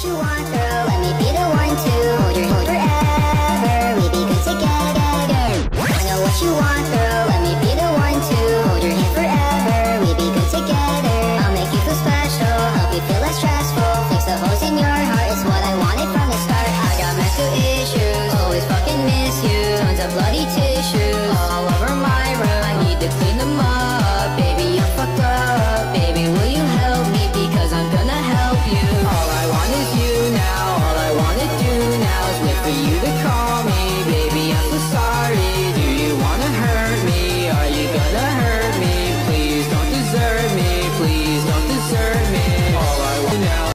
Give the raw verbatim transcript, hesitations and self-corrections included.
what you want, girl. Let me be the one to hold your hand forever. We be good together. I know what you want, girl. Let me be the one to hold your hand forever. We be good together. I'll make you feel special, help you feel less stressful. Fix the holes in your heart, it's what I wanted from the start. I got mental issues, always fucking miss you. Tons of bloody tissues all over my room. I need to clean them up, baby, I'm fucked up. Baby, will you help me, because I'm gonna help you. All I want is you now, all I wanna do now is wait for you to